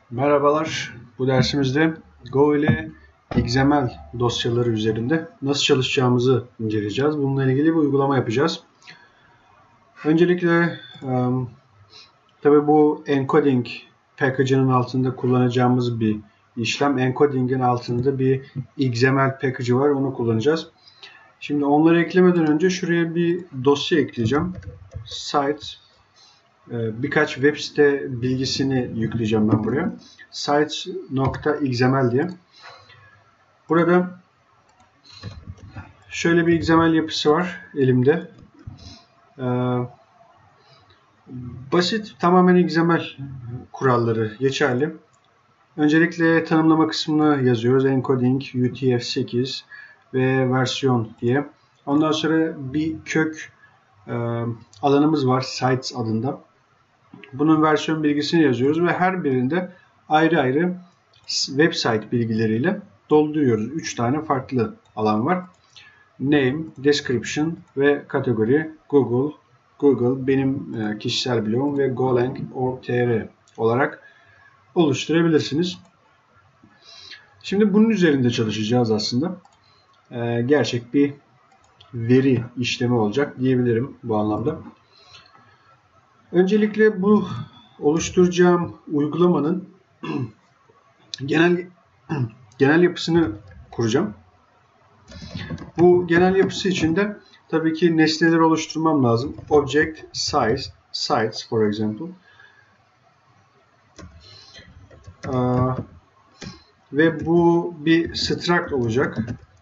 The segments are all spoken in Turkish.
Merhabalar. Bu dersimizde Go ile XML dosyaları üzerinde nasıl çalışacağımızı inceleyeceğiz. Bununla ilgili bir uygulama yapacağız. Öncelikle tabii bu encoding package'ının altında kullanacağımız bir işlem. Encoding'in altında bir XML package'ı var. Onu kullanacağız. Şimdi onları eklemeden önce şuraya bir dosya ekleyeceğim. Site birkaç web site bilgisini yükleyeceğim ben buraya. Sites.xml diye. Burada şöyle bir XML yapısı var elimde. Basit, tamamen XML kuralları geçerli. Öncelikle tanımlama kısmını yazıyoruz. Encoding UTF-8 ve versiyon diye. Ondan sonra bir kök alanımız var. Sites adında. Bunun versiyon bilgisini yazıyoruz ve her birinde ayrı ayrı website bilgileriyle dolduruyoruz. 3 tane farklı alan var. Name, description ve kategori Google benim kişisel bloğum ve golang.org.tr olarak oluşturabilirsiniz. Şimdi bunun üzerinde çalışacağız aslında. Gerçek bir veri işlemi olacak diyebilirim bu anlamda. Öncelikle bu oluşturacağım uygulamanın genel yapısını kuracağım. Bu genel yapısı için de tabii ki nesneleri oluşturmam lazım. Object, size, sites for example. Ve bu bir struct olacak.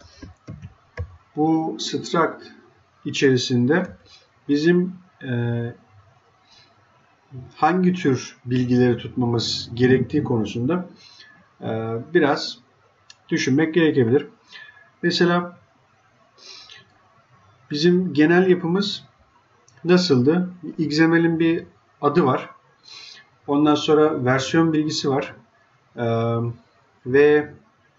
Bu struct içerisinde bizim hangi tür bilgileri tutmamız gerektiği konusunda biraz düşünmek gerekebilir. Mesela bizim genel yapımız nasıldı? XML'in bir adı var. Ondan sonra versiyon bilgisi var. Ve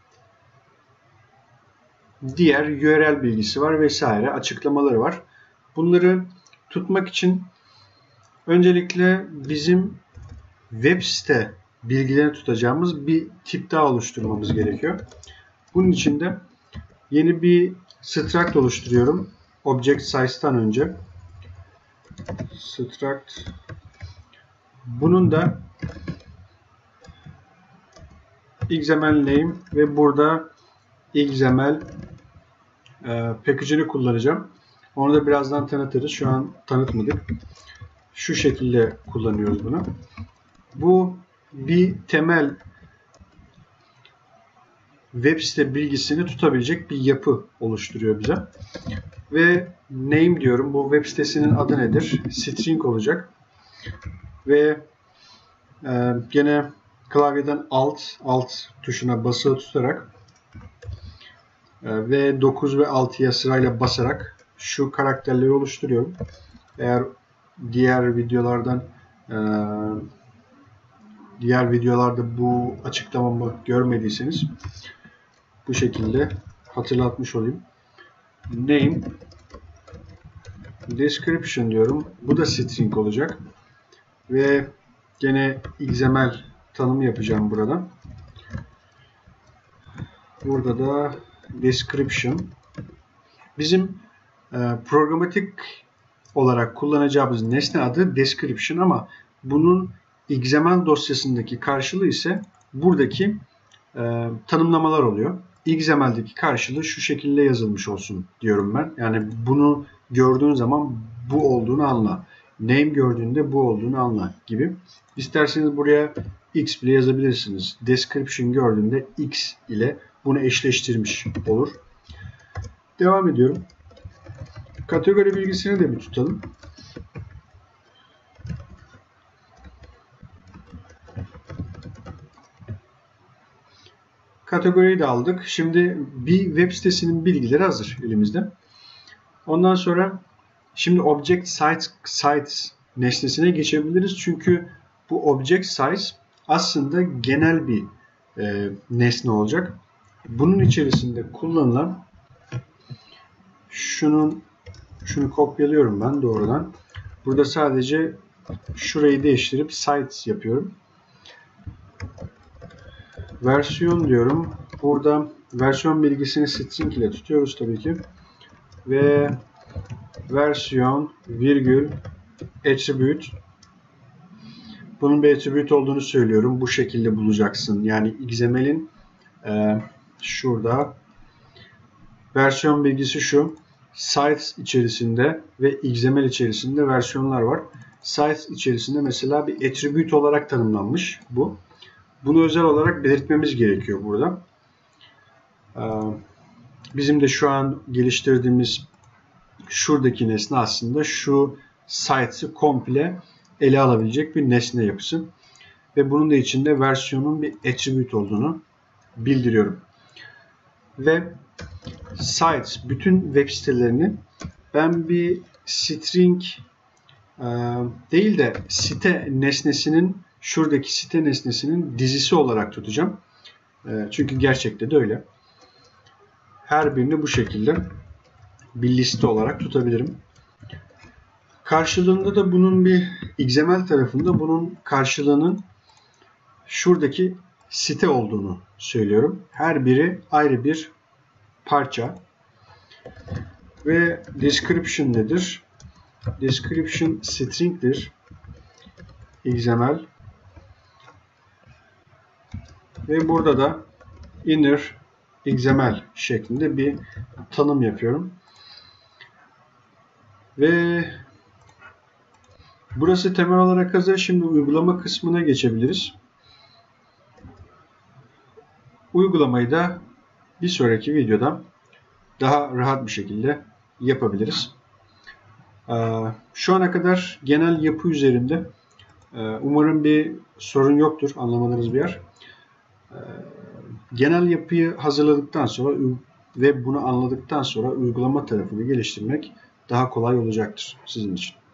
diğer URL bilgisi var vesaire. Açıklamaları var. Bunları tutmak için öncelikle bizim web site bilgilerini tutacağımız bir tip daha oluşturmamız gerekiyor. Bunun için de yeni bir struct oluşturuyorum. Object size'tan önce. Struct. Bunun da XML name ve burada XML package'ini kullanacağım. Onu da birazdan tanıtırız. Şu an tanıtmadık. Şu şekilde kullanıyoruz bunu. Bu bir temel web site bilgisini tutabilecek bir yapı oluşturuyor bize. Ve name diyorum. Bu web sitesinin adı nedir? String olacak. Ve gene klavyeden alt tuşuna basılı tutarak ve 9 ve 6'ya sırayla basarak şu karakterleri oluşturuyorum. Eğer diğer videolarda bu açıklamamı görmediyseniz bu şekilde hatırlatmış olayım. Name, description diyorum. Bu da string olacak. Ve gene XML tanımı yapacağım burada. Burada da description. Bizim programatik olarak kullanacağımız nesne adı description ama bunun XML dosyasındaki karşılığı ise buradaki tanımlamalar oluyor. XML'deki karşılığı şu şekilde yazılmış olsun diyorum ben. Yani bunu gördüğün zaman bu olduğunu anla. Name gördüğünde bu olduğunu anla gibi. İsterseniz buraya X bile yazabilirsiniz. Description gördüğünde X ile bunu eşleştirmiş olur. Devam ediyorum. Kategori bilgisini de bir tutalım. Kategoriyi de aldık. Şimdi bir web sitesinin bilgileri hazır elimizde. Ondan sonra şimdi Object Size nesnesine geçebiliriz. Çünkü bu Object Size aslında genel bir nesne olacak. Bunun içerisinde kullanılan şunu kopyalıyorum ben doğrudan. Burada sadece şurayı değiştirip sites yapıyorum. versiyon diyorum. Burada versiyon bilgisini string ile tutuyoruz tabii ki. Ve versiyon virgül attribute. Bunun bir attribute olduğunu söylüyorum. Bu şekilde bulacaksın. Yani XML'in şurada versiyon bilgisi şu. Sites içerisinde ve XML içerisinde versiyonlar var. Sites içerisinde mesela bir attribute olarak tanımlanmış bu. Bunu özel olarak belirtmemiz gerekiyor burada. Bizim de şu an geliştirdiğimiz şuradaki nesne aslında şu sites'ı komple ele alabilecek bir nesne yapısı. Ve bunun da içinde versiyonun bir attribute olduğunu bildiriyorum. Ve sites, bütün web sitelerini ben bir string değil de site nesnesinin, şuradaki site nesnesinin dizisi olarak tutacağım. Çünkü gerçekte de öyle. Her birini bu şekilde bir liste olarak tutabilirim. Karşılığında da bunun bir XML tarafında bunun karşılığının şuradaki site olduğunu söylüyorum. Her biri ayrı bir parça. Ve description nedir? Description string'dir. XML. Ve burada da inner XML şeklinde bir tanım yapıyorum. Ve burası temel olarak hazır. Şimdi uygulama kısmına geçebiliriz. Uygulamayı da bir sonraki videoda daha rahat bir şekilde yapabiliriz. Şu ana kadar genel yapı üzerinde umarım bir sorun yoktur, anlamadığınız bir yer. Genel yapıyı hazırladıktan sonra ve bunu anladıktan sonra uygulama tarafını geliştirmek daha kolay olacaktır sizin için.